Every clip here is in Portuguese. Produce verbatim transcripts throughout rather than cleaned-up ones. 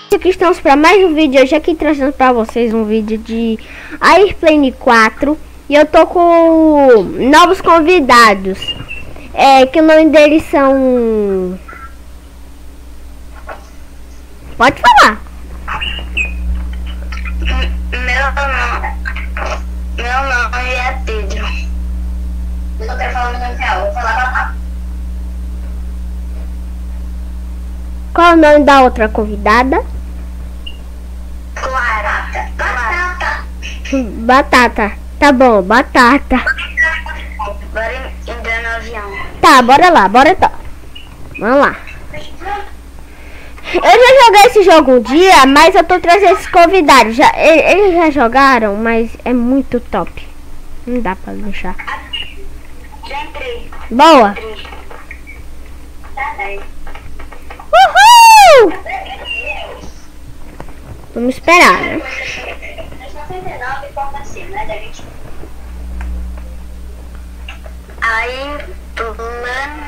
Aqui estamos para mais um vídeo. Hoje aqui trazendo para vocês um vídeo de Airplane quatro. E eu tô com novos convidados, é, que o nome deles são... Pode falar. Meu nome, meu nome é Pedro. Eu só quero falar meu nome real. Vou falar Batata. Qual é o nome da outra convidada? Clara. Batata. Batata. Tá bom, Batata. Bora entrar no avião. Tá, bora lá, bora então. Vamos lá. Eu já joguei esse jogo um dia, mas eu tô trazendo esses convidados. Já, eles já jogaram, mas é muito top. Não dá pra deixar. Já entrei. Boa. Tá bem. Uhul! Vamos esperar, né? Aí, plano.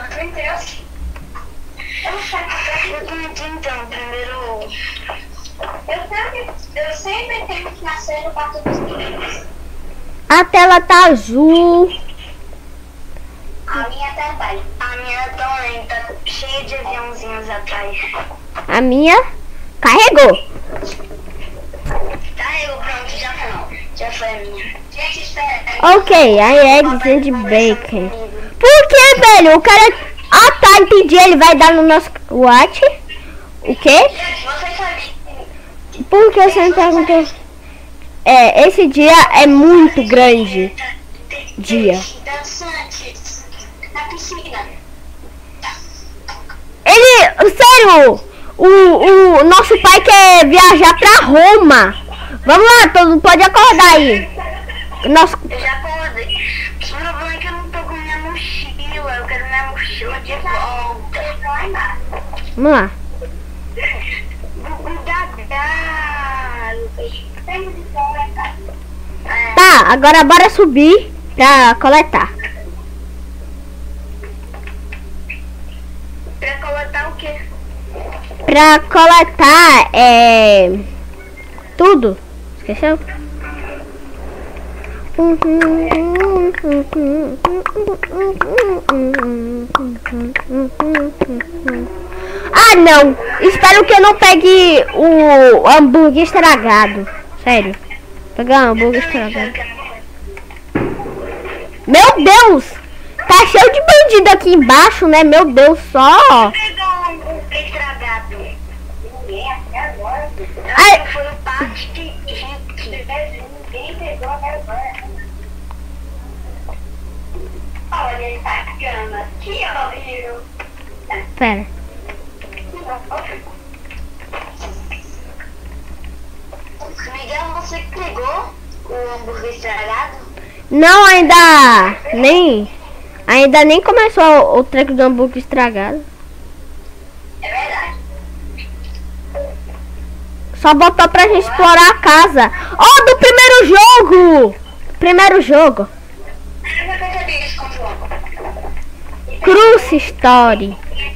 Então, primeiro. Eu sempre, eu sempre tenho que nascer no quarto dos meninos. A tela tá azul. A minha também. A minha também tá cheia de aviãozinhos atrás. A minha carregou. Carregou, pronto, já foi. Já foi a minha. Gente, espera. Ok, a eggs and bacon. Por que, velho? O cara... Ah, tá, entendi. Ele vai dar no nosso... What? O quê? Você sabe. Por que você me perguntou? É, esse dia é muito grande. Dia. Dançantes na piscina. Ele... Sério! O, o nosso pai quer viajar pra Roma. Vamos lá, todo mundo pode acordar aí. Nosso... Eu já acordei. O problema é que eu não tô com minha mochila. Eu quero minha mochila de volta. Vamos lá. Tá, agora bora subir pra coletar. Pra coletar o quê? Pra coletar é... tudo. Esqueceu? Ah, não. Espero que eu não pegue o hambúrguer estragado. Sério. Pegar um hambúrguer estragado. Meu Deus. Tá cheio de bandido aqui embaixo, né? Meu Deus, só. Pegou um hambúrguer estragado. Ai. Foi o parte que ninguém pegou agora. Olha, ele tá ficando aqui, ó. Pera. Miguel, você que pegou o hambúrguer estragado? Não, ainda nem ainda nem começou o treco do hambúrguer estragado. É verdade. Só botou pra gente explorar a casa. Oh, do primeiro jogo! Primeiro jogo. Eu já percebi isso com o jogo. Cruise Story.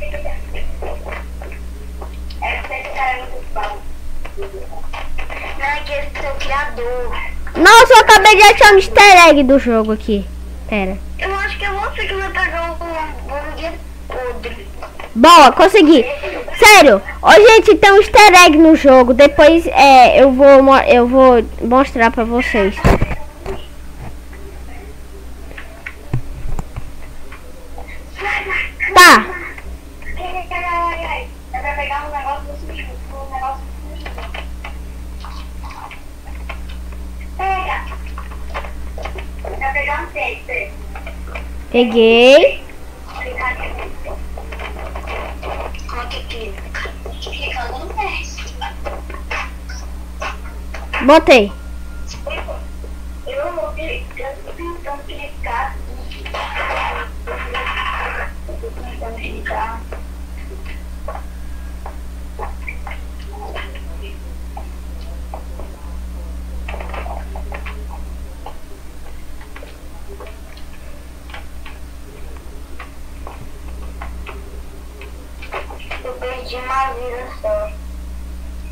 É porque esse cara é muito bom. Não, é que esse é o criador. Nossa, eu acabei de achar um easter egg do jogo aqui. Pera. Eu acho que é você que vai pegar o hambúrguer podre. Boa, consegui. Sério. Ô, gente, tem um easter egg no jogo. Depois é, eu, vou, mo- eu vou mostrar pra vocês. Tá. É pra pegar um negócio do sushi. Um negócio do sushi. Pega. É pra pegar um texto. Peguei. Como é que clica? Clicando no texto. Botei. Eu vou tentando clicar. Eu tô tentando clicar. Eu perdi uma vida só.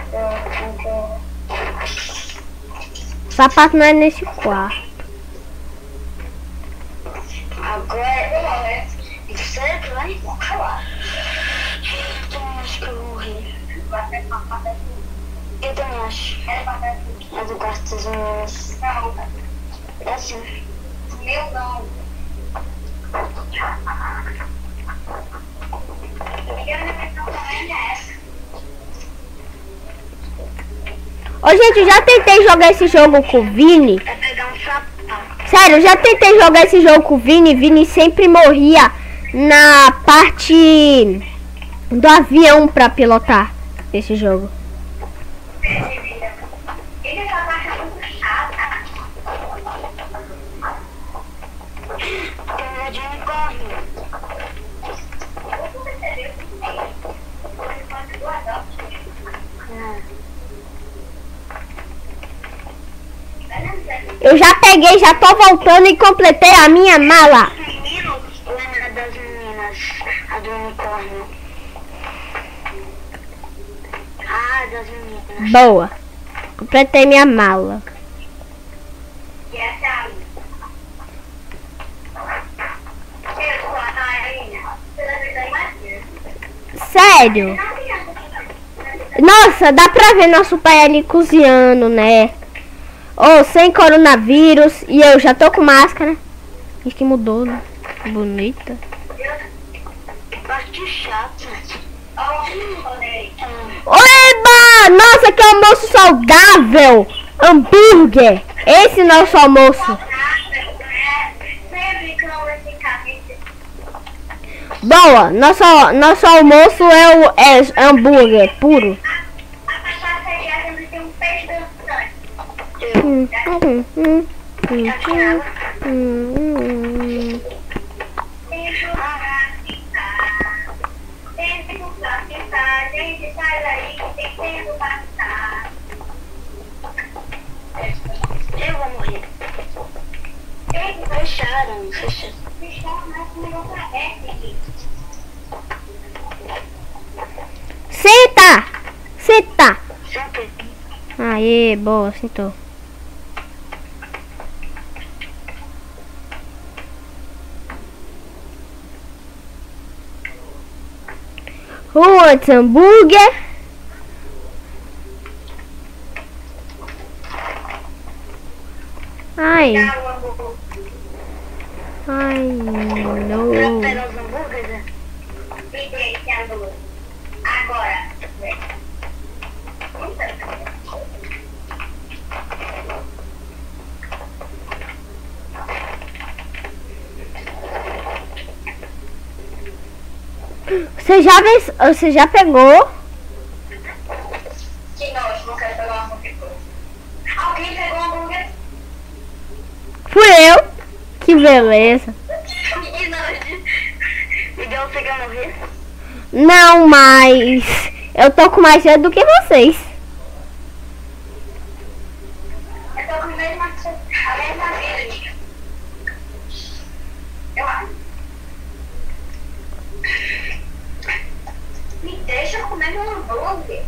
O sapato não é nesse quarto. Agora, sério que vai? Eu acho que eu vou morrer. Eu também acho. É do quarto dos meninos. É assim. Meu não. Ô, gente, eu já tentei jogar esse jogo com o Vini. É pegar um sapato. Sério, eu já tentei jogar esse jogo com o Vini. Vini sempre morria na parte do avião pra pilotar esse jogo. Ele só acha muito chata. Tem de unicórnio. Eu já peguei, já tô voltando e completei a minha mala. Menino, lembra das meninas, a do unicórnio. Ah, das meninas. Boa. Completei minha mala. E essa aí? Eu sou a rainha. Sério? Nossa, dá pra ver nosso pai ali cozinhando, né? Oh, sem coronavírus. E eu já tô com máscara. Isso que mudou, né? Bonita. Parte chata. Oeba! Nossa, que almoço saudável! Hambúrguer! Esse nosso almoço. Boa! Nosso, nosso almoço é o é hambúrguer puro. Hum, hum, hum, hum, hum, hum. Eu vou morrer. Fecharam, fecharam. Senta! Senta! Sempre. Aê, boa, sentou. Rua de hambúrguer. Ai. Ai, não. Pra pegar os hambúrgueres? Agora. Você já, vê, você já pegou? Que nojo, não quero pegar um hambúrguer. Alguém pegou um hambúrguer? Fui eu. Que beleza. Que nojo. Miguel, você quer morrer? Não, mas eu tô com mais medo do que vocês. Eu tô com a mesma, a mesma vida. Eu acho. Me deixa comer meu hambúrguer.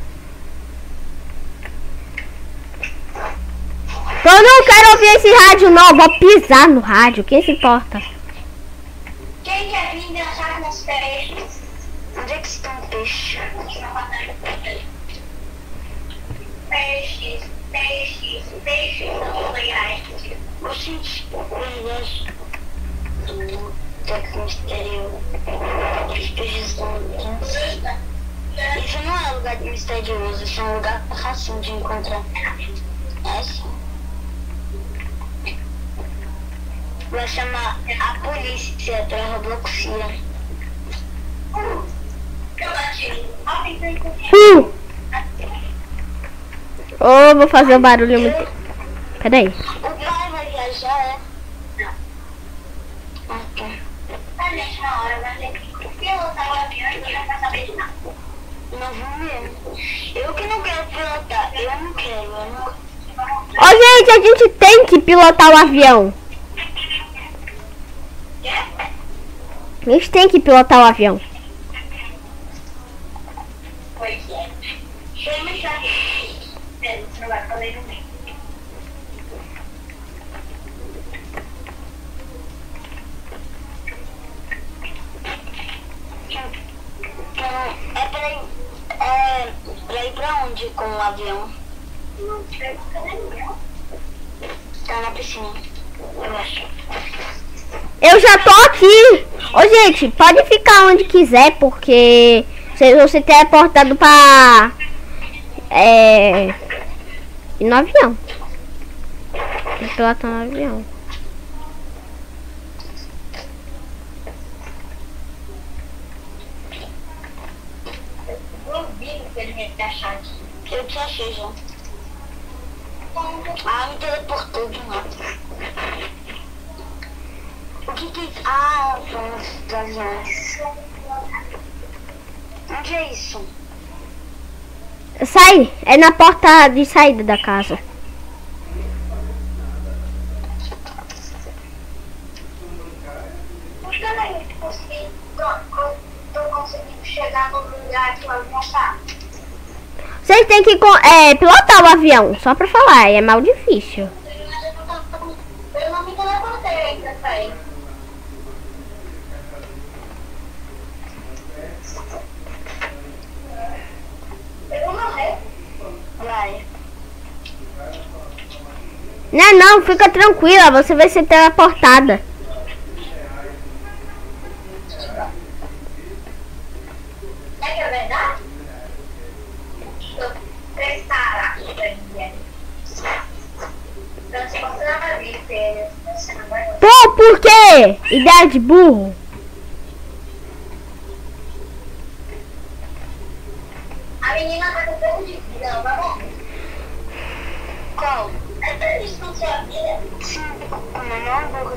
Eu não quero ouvir esse rádio não, vou pisar no rádio, quem se importa? Quem quer vir dançar com os peixes? Onde é que estão os peixes? Peixes, peixes, peixes são legais. Oxente, verdade. O texto misterioso. Os peixes são legais. Isso não é lugar misterioso, isso é um lugar fácil de encontrar. É sim. Vai chamar a polícia pra Robloxia. Uh! Oh, vou fazer o barulho muito. Peraí. O pai vai viajar, é? Não. Ok. Tá, gente, na hora vai ter que pilotar o avião e não vai saber de nada. Não vou mesmo. Eu que não quero pilotar. Eu não quero, eu não. Ô, gente, a gente tem que pilotar o avião. A gente tem que pilotar o avião. Pois é. Deixa eu mostrar aqui. onde com o avião? Não sei, tá na piscina, eu acho. Eu já tô aqui. Ô, gente, pode ficar onde quiser, porque se você teleportado pra... É... ir no avião. Tem que pilotar no avião. Eu vi que ele me achar aqui. Eu te achei já. Ah, me teleportou de novo. O que que é isso? Ah, vamos dos aviões. Onde é isso? Sai, é na porta de saída da casa. Mas peraí, consegui, tô, tô conseguindo chegar no lugar que o avião tá. Vocês têm que é, pilotar o avião, só pra falar, é mal difícil. Eu não me teleportei ainda, pai. Eu vou morrer. Vai. Não, não, fica tranquila, você vai ser teleportada. É que é verdade? Estou preparada. Pô, por quê? Ideia de burro. A menina tá com pouco de vida, ela vai morrer. Qual? Essa gente não sabia. Sim, com o menor burro.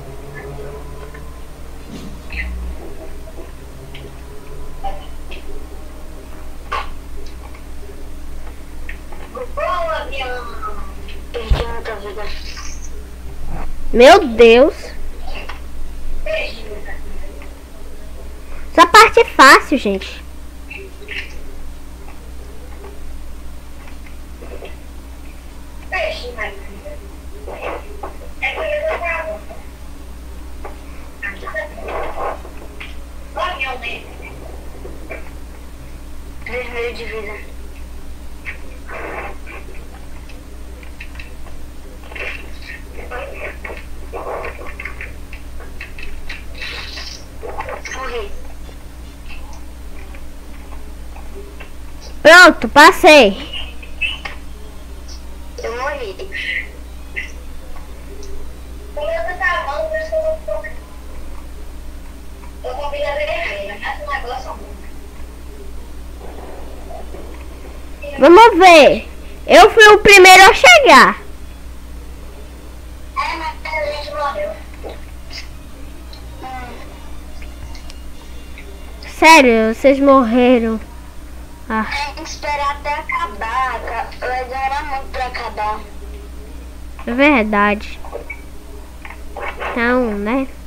Qual avião? Perdi muita vida. Meu Deus. Perdi muita vida. Essa parte é fácil, gente. Perdi mais vida. É que eu tô brava. O avião dele. Três meio de vida. Morri. Pronto, passei. Eu morri. O meu tá bom, mas eu não tô. Tô com vida vermelha, mas o negócio é bom. Vamos ver. Eu fui o primeiro a chegar. É, mas a gente morreu. Sério, vocês morreram. Ah, Tem que esperar até acabar. Vai demorar muito pra acabar. é verdade. Então, né?